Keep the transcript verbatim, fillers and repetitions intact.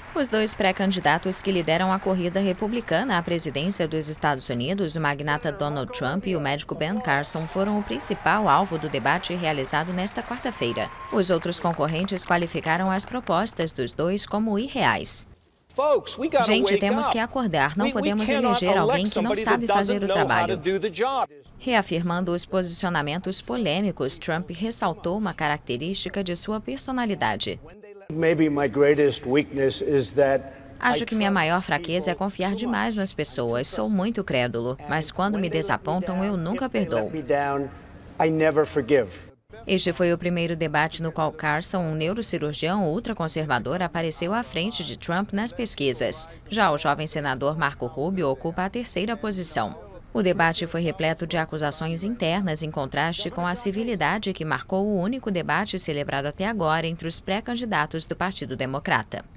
Os dois pré-candidatos que lideram a corrida republicana à presidência dos Estados Unidos, o magnata Donald Trump e o médico Ben Carson, foram o principal alvo do debate realizado nesta quarta-feira. Os outros concorrentes qualificaram as propostas dos dois como irreais. Gente, temos que acordar, não podemos eleger alguém que não sabe fazer o trabalho. Reafirmando os posicionamentos polêmicos, Trump ressaltou uma característica de sua personalidade. Acho que minha maior fraqueza é confiar demais nas pessoas. Sou muito crédulo, mas quando me desapontam, eu nunca perdoo. Este foi o primeiro debate no qual Carson, um neurocirurgião ultraconservador, apareceu à frente de Trump nas pesquisas. Já o jovem senador Marco Rubio ocupa a terceira posição. O debate foi repleto de acusações internas, em contraste com a civilidade que marcou o único debate celebrado até agora entre os pré-candidatos do Partido Democrata.